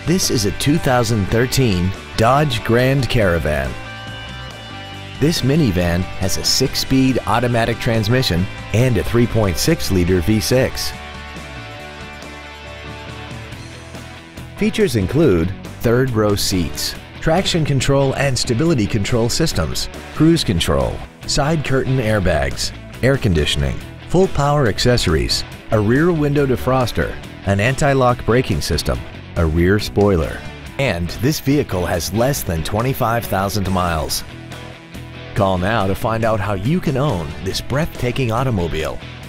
This is a 2013 Dodge Grand Caravan. This minivan has a 6-speed automatic transmission and a 3.6-liter V6. Features include third-row seats, traction control and stability control systems, cruise control, side curtain airbags, air conditioning, full power accessories, a rear window defroster, an anti-lock braking system, a rear spoiler, and this vehicle has less than 25,000 miles. Call now to find out how you can own this breathtaking automobile.